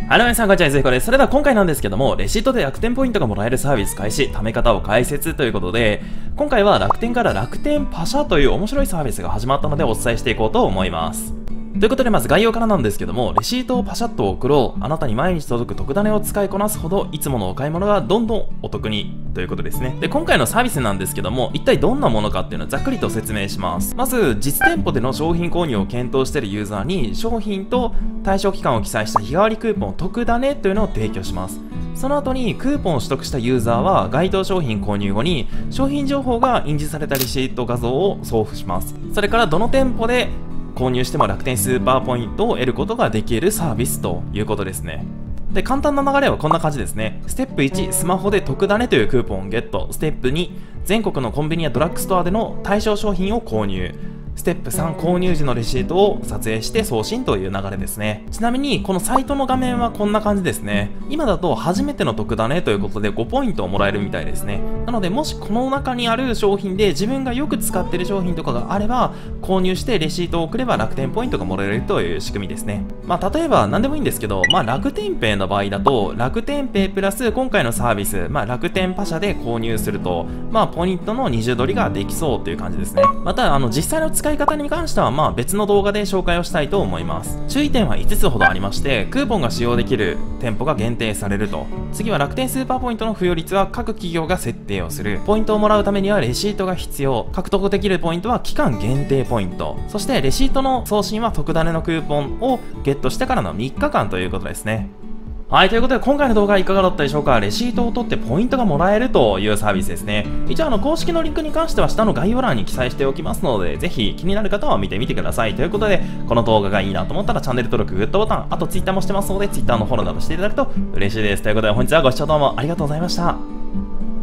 皆さんこんにちは、ぜひこです。それでは今回なんですけども、レシートで楽天ポイントがもらえるサービス開始、貯め方を解説ということで、今回は楽天から楽天パシャという面白いサービスが始まったのでお伝えしていこうと思います。ということでまず概要からなんですけども、レシートをパシャッと送ろう、あなたに毎日届く特ダネを使いこなすほどいつものお買い物がどんどんお得にということですね。で、今回のサービスなんですけども、一体どんなものかっていうのをざっくりと説明します。まず実店舗での商品購入を検討しているユーザーに商品と対象期間を記載した日替わりクーポン特ダネというのを提供します。その後にクーポンを取得したユーザーは該当商品購入後に商品情報が印字されたレシート画像を送付します。それからどの店舗で購入しても楽天スーパーポイントを得ることができるサービスということですね。で、簡単な流れはこんな感じですね。ステップ1、スマホで特ダネというクーポンをゲット。ステップ2、全国のコンビニやドラッグストアでの対象商品を購入。ステップ3、購入時のレシートを撮影して送信という流れですね。ちなみにこのサイトの画面はこんな感じですね。今だと初めての得ダネということで5ポイントをもらえるみたいですね。なのでもしこの中にある商品で自分がよく使っている商品とかがあれば購入してレシートを送れば楽天ポイントがもらえるという仕組みですね。例えば何でもいいんですけど、楽天ペイの場合だと楽天ペイプラス今回のサービス、楽天パシャで購入するとポイントの20取りができそうという感じですね。また実際の使い方に関しては別の動画で紹介をしたいと思います。注意点は5つほどありまして、クーポンが使用できる店舗が限定されると。次は楽天スーパーポイントの付与率は各企業が設定をする。ポイントをもらうためにはレシートが必要。獲得できるポイントは期間限定ポイント。そしてレシートの送信は特ダネのクーポンをゲットしてからの3日間ということですね。はい、ということで今回の動画いかがだったでしょうか。レシートを取ってポイントがもらえるというサービスですね。一応公式のリンクに関しては下の概要欄に記載しておきますので、ぜひ気になる方は見てみてください。ということで、この動画がいいなと思ったらチャンネル登録、グッドボタン、あと Twitter もしてますので Twitter のフォローなどしていただくと嬉しいです。ということで本日はご視聴どうもありがとうございました。